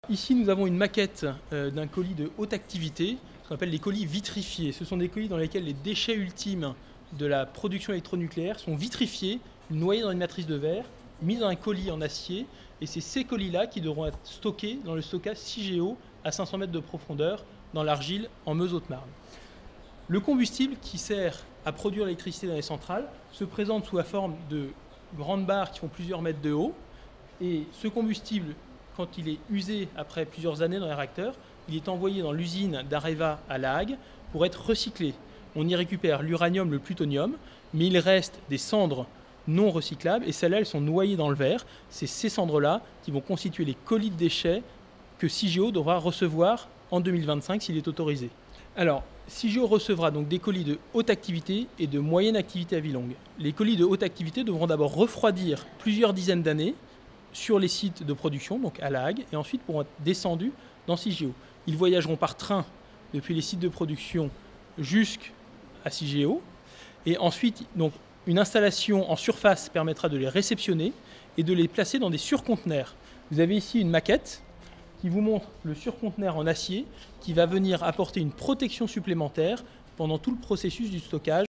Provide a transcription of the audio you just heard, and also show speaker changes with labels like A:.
A: Ici, nous avons une maquette d'un colis de haute activité, ce qu'on appelle les colis vitrifiés. Ce sont des colis dans lesquels les déchets ultimes de la production électronucléaire sont vitrifiés, noyés dans une matrice de verre, mis dans un colis en acier. Et c'est ces colis-là qui devront être stockés dans le stockage CIGEO à 500 mètres de profondeur dans l'Argile en Meuse-Haute-Marne. Le combustible qui sert à produire l'électricité dans les centrales se présente sous la forme de grandes barres qui font plusieurs mètres de haut. Et ce combustible, quand il est usé après plusieurs années dans les réacteurs, il est envoyé dans l'usine d'Areva à La Hague pour être recyclé. On y récupère l'uranium, le plutonium, mais il reste des cendres non recyclables et celles-là, elles sont noyées dans le verre. C'est ces cendres-là qui vont constituer les colis de déchets que CIGEO devra recevoir en 2025 s'il est autorisé. Alors, CIGEO recevra donc des colis de haute activité et de moyenne activité à vie longue. Les colis de haute activité devront d'abord refroidir plusieurs dizaines d'années sur les sites de production, donc à La Hague, et ensuite pourront être descendus dans CIGEO. Ils voyageront par train depuis les sites de production jusqu'à CIGEO, et ensuite, donc, une installation en surface permettra de les réceptionner et de les placer dans des surconteneurs. Vous avez ici une maquette qui vous montre le surconteneur en acier qui va venir apporter une protection supplémentaire pendant tout le processus du stockage.